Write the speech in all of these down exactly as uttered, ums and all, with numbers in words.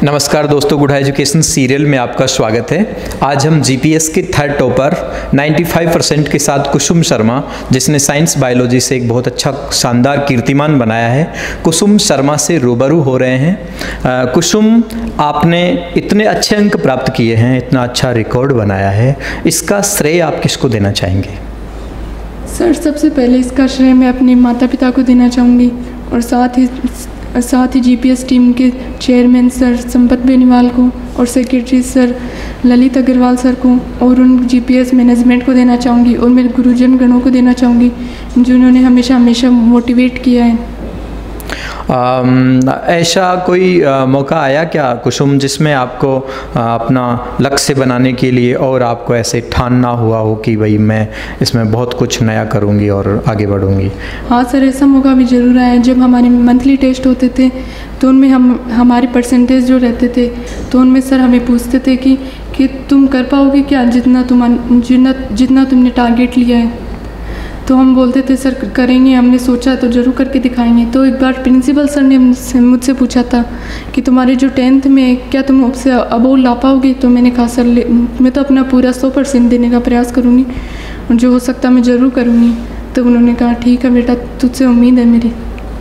नमस्कार दोस्तों, good education serial में आपका स्वागत है। आज हम जीपीएस के थर्ड टॉपर पचानवे परसेंट के साथ कुसुम शर्मा, जिसने साइंस बायोलॉजी से एक बहुत अच्छा शानदार कीर्तिमान बनाया है, कुसुम शर्मा से रूबरू हो रहे हैं। आ, कुसुम, आपने इतने अच्छे अंक प्राप्त किए हैं, इतना अच्छा रिकॉर्ड बनाया है, इसका श्रेय आप किसको देना चाहेंगे? सर, सबसे पहले इसका श्रेय मैं अपने माता पिता को देना चाहूँगी और साथ ही साथ ही जीपीएस टीम के चेयरमैन सर संपत बेनीवाल को और secretary sir Lalit Agarwal sir को और उन जीपीएस मैनेजमेंट को देना चाहूँगी और मेरे गुरुजन गणों को देना चाहूँगी, जिन्होंने हमेशा हमेशा मोटिवेट किया है। आम, ऐसा कोई आ, मौका आया क्या कुसुम, जिसमें आपको आ, अपना लक्ष्य बनाने के लिए और आपको ऐसे ठानना हुआ हो कि भाई मैं इसमें बहुत कुछ नया करूँगी और आगे बढ़ूँगी? हाँ सर, ऐसा मौका भी ज़रूर आया। जब हमारे मंथली टेस्ट होते थे तो उनमें हम हमारे परसेंटेज जो रहते थे तो उनमें सर हमें पूछते थे कि कि तुम कर पाओगे क्या, जितना तुम जितना जितना तुमने टारगेट लिया है। तो हम बोलते थे सर करेंगे, हमने सोचा तो ज़रूर करके दिखाएंगे। तो एक बार प्रिंसिपल सर ने मुझसे पूछा था कि तुम्हारे जो टेंथ में क्या तुम उससे अबोव ला पाओगे? तो मैंने कहा सर मैं तो अपना पूरा सौ परसेंट देने का प्रयास करूँगी और जो हो सकता मैं ज़रूर करूँगी। तो उन्होंने कहा ठीक है बेटा, तुझसे उम्मीद है मेरी।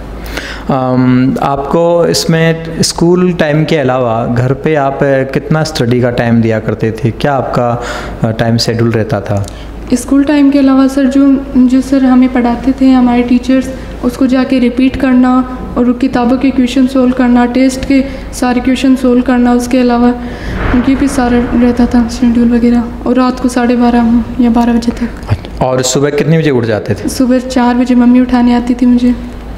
आम, आपको इसमें स्कूल टाइम के अलावा घर पे आप कितना स्टडी का टाइम दिया करते थे? क्या आपका टाइम शेड्यूल रहता था? स्कूल टाइम के अलावा सर जो जो सर हमें पढ़ाते थे हमारे टीचर्स, उसको जाके रिपीट करना और किताबों के क्वेश्चन सोल्व करना, टेस्ट के सारे क्वेश्चन सोल्व करना, उसके अलावा उनकी भी सारा रहता था शेड्यूल वगैरह। और रात को साढ़े बारह या बारह बजे तक। और सुबह कितने बजे उठ जाते थे? सुबह चार बजे मम्मी उठाने आती थी मुझे।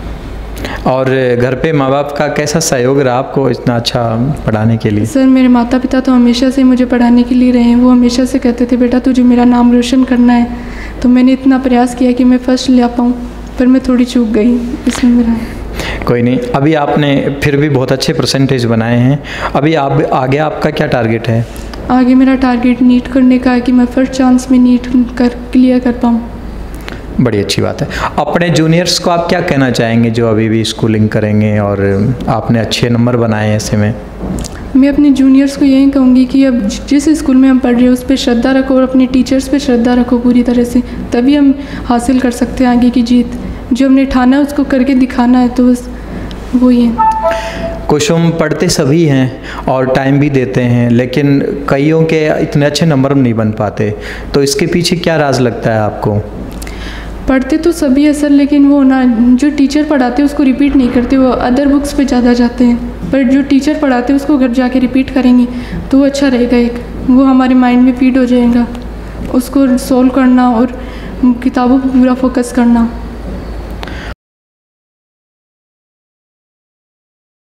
और घर पे माँ बाप का कैसा सहयोग रहा आपको इतना अच्छा पढ़ाने के लिए? सर, मेरे माता पिता तो हमेशा से मुझे पढ़ाने के लिए रहे हैं। वो हमेशा से कहते थे बेटा तुझे मेरा नाम रोशन करना है। तो मैंने इतना प्रयास किया कि मैं फर्स्ट ले आ पाऊँ, पर मैं थोड़ी चूक गई इसमें मेरा। कोई नहीं, अभी आपने फिर भी बहुत अच्छे परसेंटेज बनाए हैं। अभी आप आगे आपका क्या टारगेट है? आगे मेरा टारगेट नीट करने का है कि मैं फर्स्ट चांस में नीट कर क्लियर कर पाऊँ। बड़ी अच्छी बात है। अपने जूनियर्स को आप क्या कहना चाहेंगे जो अभी भी स्कूलिंग करेंगे और आपने अच्छे नंबर बनाए हैं ऐसे में? मैं अपने जूनियर्स को यही कहूँगी कि अब जिस स्कूल में हम पढ़ रहे हैं उस पर श्रद्धा रखो और अपने टीचर्स पे श्रद्धा रखो पूरी तरह से, तभी हम हासिल कर सकते हैं आगे की जीत। जो हमने ठाना है उसको करके दिखाना है, तो बस वही है। कुसुम, पढ़ते सभी हैं और टाइम भी देते हैं, लेकिन कईयों के इतने अच्छे नंबर नहीं बन पाते, तो इसके पीछे क्या राज लगता है आपको? पढ़ते तो सभी है सर, लेकिन वो ना जो टीचर पढ़ाते हैं उसको रिपीट नहीं करते, वो अदर बुक्स पे ज़्यादा जाते हैं। पर जो टीचर पढ़ाते हैं उसको घर जाके रिपीट करेंगे तो वो अच्छा रहेगा, एक वो हमारे माइंड में फीड हो जाएगा। उसको सोल्व करना और किताबों पर पूरा फोकस करना।